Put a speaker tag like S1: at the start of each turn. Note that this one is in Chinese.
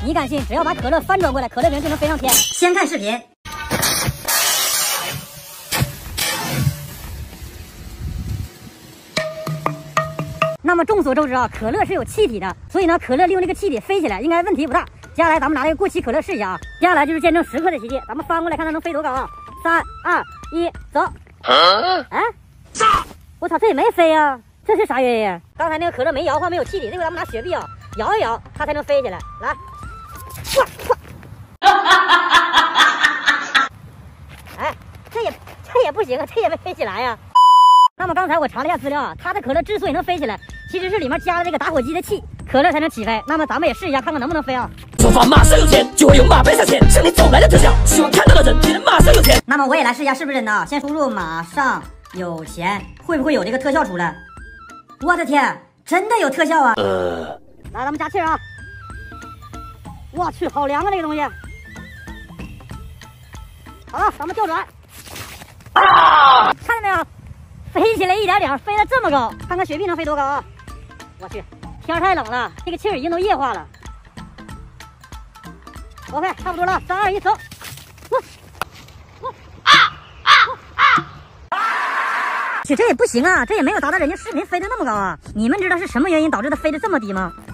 S1: 你敢信？只要把可乐翻转过来，可乐瓶就能飞上天。先看视频。那么众所周知啊，可乐是有气体的，所以呢，可乐利用这个气体飞起来应该问题不大。接下来咱们拿这个过期可乐试一下啊。接下来就是见证时刻的奇迹，咱们翻过来看它能飞多高啊！3、2、1，走！哎，我操，这也没飞啊！这是啥原因？刚才那个可乐没摇晃，没有气体，这回咱们拿雪碧啊，摇一摇，它才能飞起来。来，哎，这也不行啊，这也没飞起来呀。那么刚才我查了一下资料啊，它的可乐之所以能飞起来，其实是里面加了这个打火机的气，可乐才能起飞。那么咱们也试一下，看看能不能飞啊！
S2: 出发马上有钱，就会有马背上钱，向你走来的特效，希望看到的人也能马上有钱。
S1: 那么我也来试一下是不是真的啊？先输入马上有钱，会不会有这个特效出来？我的天，真的有特效啊！来，咱们加气啊！我去，好凉啊这个东西！好了，咱们调转。看到没有？飞起来一点点，飞得这么高，看看雪碧能飞多高啊！我去，天太冷了，这个气儿已经都液化了。OK， 差不多了，3、2、1，走！去，这也不行啊，这也没有达到人家视频飞得那么高啊！你们知道是什么原因导致它飞得这么低吗？